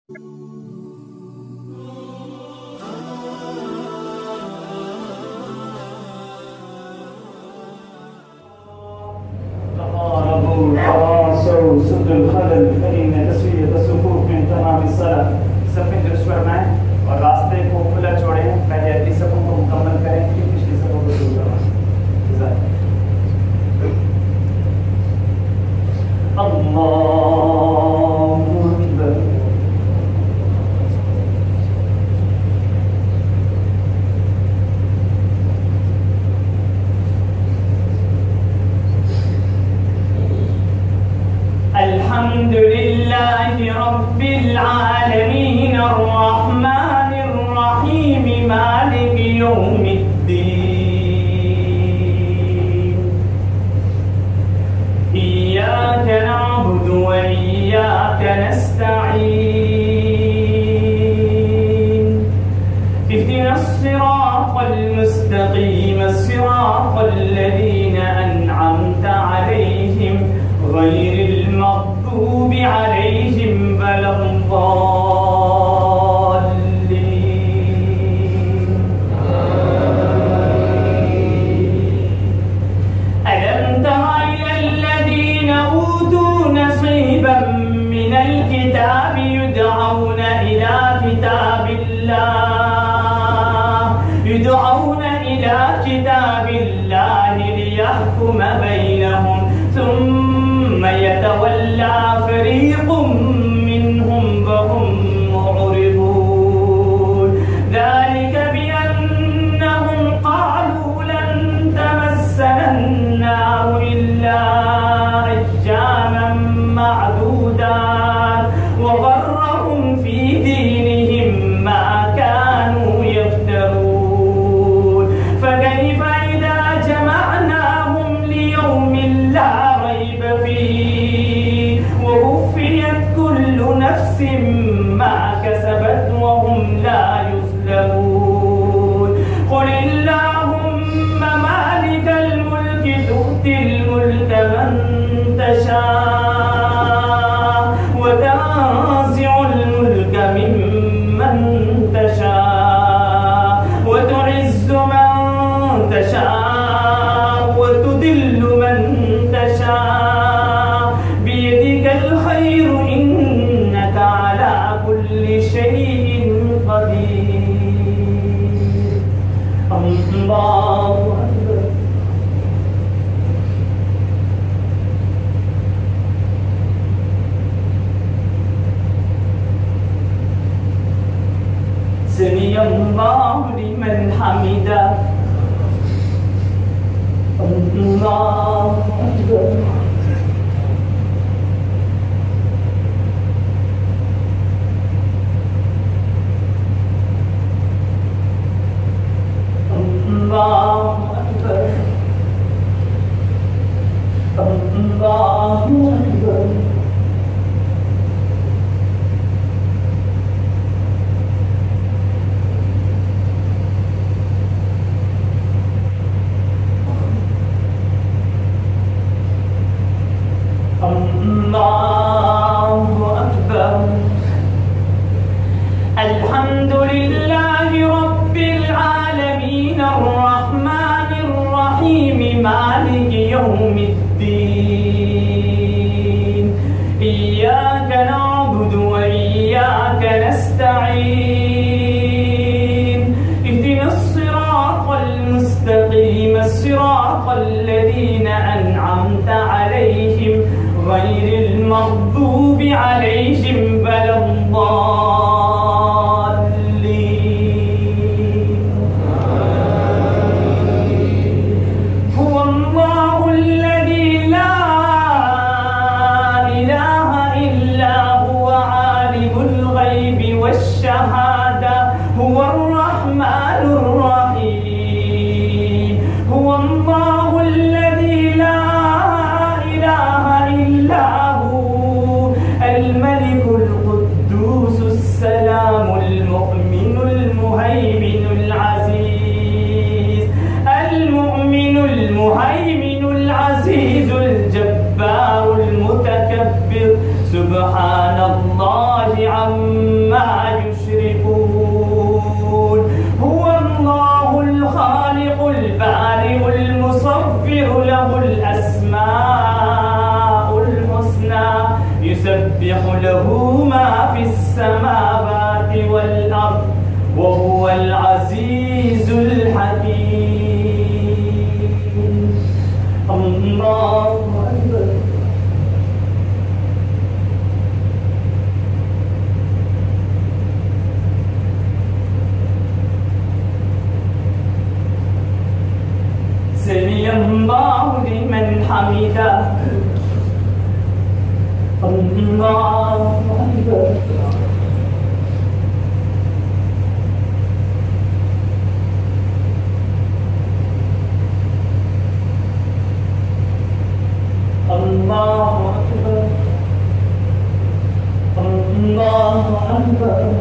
تقاربوا تواصوا سدوا الخلل فإن تسوية الصفوف من تمام الصلاة. सफेद दृश्य फरमाएं और रास्ते को खुला छोड़ें। पहले अगली सफों को मुकम्मल करें फिर पिछली सफों को शुरू करवाएं। अल्लाहु अकबर। अल्हम्दुलिल्लाहि रब्बिल आलमीन अर्रहमानिर रहीम मालिकि यौमिद्दीन। इय्याका नअबुदु व इय्याका नस्तईन। इहदिनस सिरातल मुस्तक़ीम सिरातल लज़ीना अनअमता अलैहिम गैरिल मग़्दूब अलैहिम वलद्दाल्लीन। अलम तरा इलल्लज़ीना ऊतू नसीबम मिनल किताबि युदऔना इला किताबिल्लाहि लियहकुम बैनहुम ثم يتولى فريق منهم وهم معرضون ذلك بأنهم قالوا لن تمسنا النار إلا أياما معدودات وغرهم في دينهم ما كانوا يفترون فكيف إذا جمعناهم ليوم لا ووفيت كل نفس ما كسبت وهم لا يظلمون قل اللهم مالك الملك تؤتي الملك من تشاء وتنزع الملك ممن تشاء وتعز من تشاء وتذل من تشاء بيدك الخير إنك على كل شيء قدير. الله أكبر. سمع الله لمن حمده. الله أكبر. الله أكبر. الله أكبر. الله أكبر. الحمد لله رب العالمين الرحمن الرحيم مالك يوم الدين. إياك نعبد وإياك نستعين. اهدنا الصراط المستقيم صراط الذين أنعمت عليهم غير المغضوب عليهم ولا الضالين. هو الله الذي لا إله إلا هو عالم الغيب والشهادة هو الرحمن الرحيم. هو الله الذي لا إله إلا هو الملك ما يشركون هو الله الخالق البارئ المصور له الأسماء الحسنى يسبح له ما في السماوات والأرض وهو العزيز الحكيم الله أكبر سمع الله لمن حمده الله أكبر الله أكبر الله أكبر